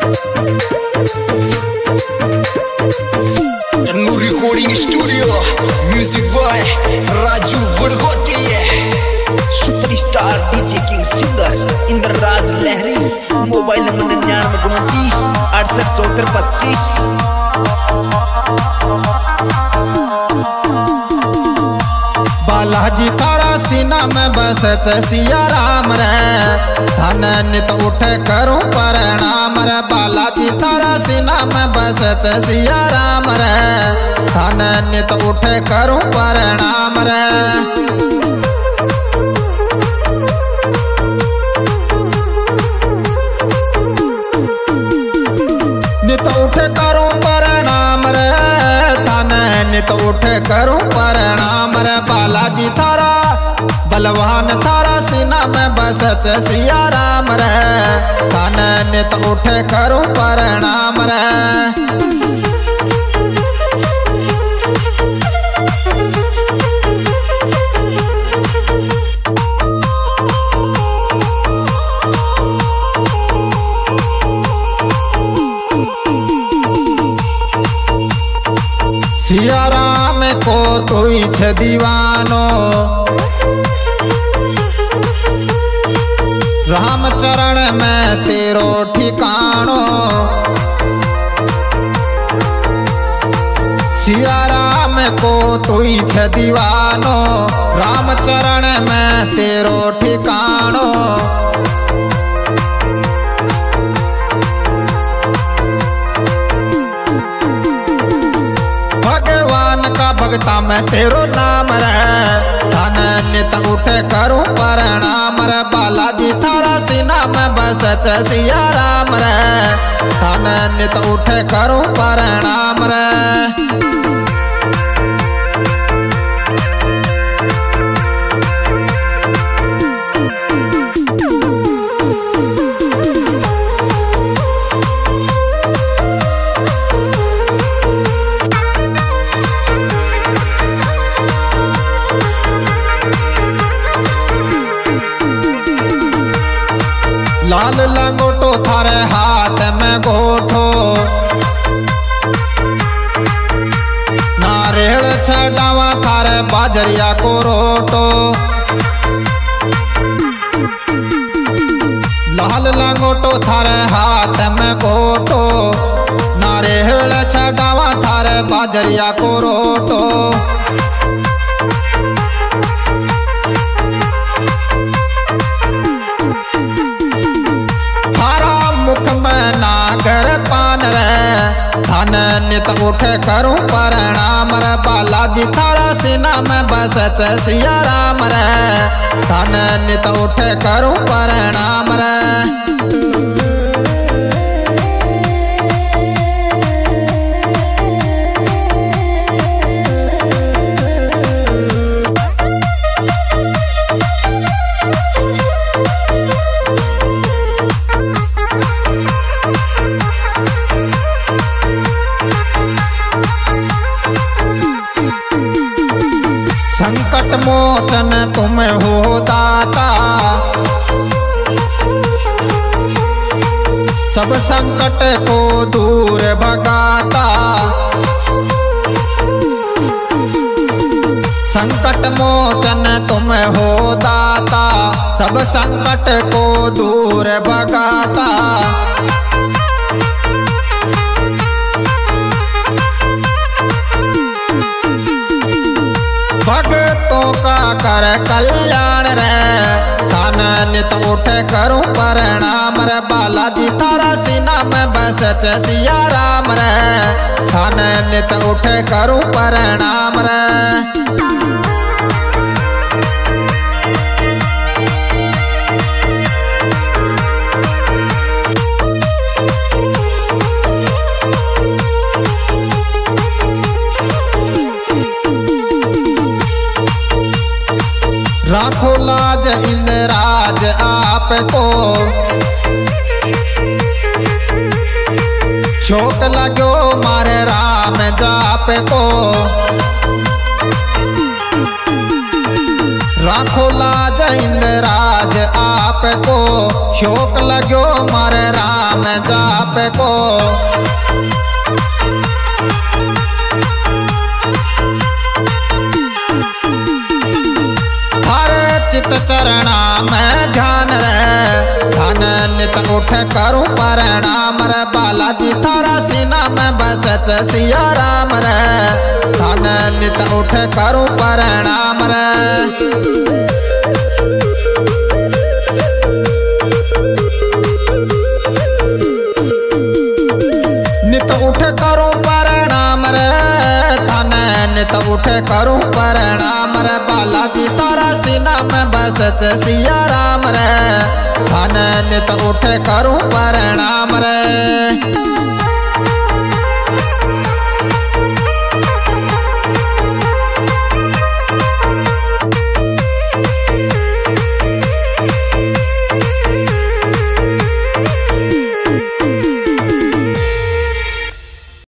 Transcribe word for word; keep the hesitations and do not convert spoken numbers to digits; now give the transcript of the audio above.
Jannu recording studio, music boy Raju Vadgoti, superstar DJ king singer Indraraj Lahari. Mobile number निन्यानवे उनतीस अड़सठ चौहत्तर पच्चीस। बालाजी थारा सीना में बसत सिया राम रे, धन नित उठे करूं प्रणाम रे। बालाजी थारा सीना में बसत सिया राम रे, धन नित उठे करूं प्रणाम रे। नित उठे करूं प्रणाम रे, धन नित उठे करूं प्रणाम रे। बालाजी थारा बलवान थारा सीना में बसत सिया राम रे, धन नित उठे करूं प्रणाम रे। सिया राम को तुई छे दीवानो, राम चरण में तेरो ठिकानो। सिया राम को तुई छे दीवानो, राम चरण में तेरो ठिकानो। भगता में तेरो नाम रे, धन नित उठे करूं प्रणाम रे। बालाजी थारा सीना में बसत सिया राम रे, धन नित उठे करूं प्रणाम रे। लाल लंगोटो थारे हाथ में गोठो, नारियल छटावा थारे बाजरिया को रोटो। लाल लंगोटो थारे हाथ में गोठो, नारियल छटावा थारे बाजरिया को रोटो। मुख में नागर पान रे, धन नित उठे करूं प्रणाम रे। बालाजी थारा सीना में बसत सिया राम रे, धन नित उठे करूं प्रणाम रे। संकट मोचन तुम हो दाता, सब संकट को दूर भगाता। संकट मोचन तुम हो दाता, सब संकट को दूर भगाता। भक्तों का कर कल्याण रे, धन नित उठे करूं प्रणाम रे। बालाजी थारा सीना में बसत सिया राम रे, धन नित उठे करूं प्रणाम रे। राखो लाज इंद्राज आपको, शोक लगो मारे राम जाप को। राखो लाज इंद्राज आप जाप को शोक लगो मारे राम जाप को। चित चरणा में ध्यान रे धन नित उठ करूं प्रणाम रे बालाजी थारा सीना में बसच सिया राम रे धन नित उठ करूं प्रणाम रे। नित उठ करूं प्रणाम रे धन नित उठ करूं प्रणाम रे बालाजी तारा सीना में बसत सिया राम रे धन नित उठ करूं प्रणाम रे।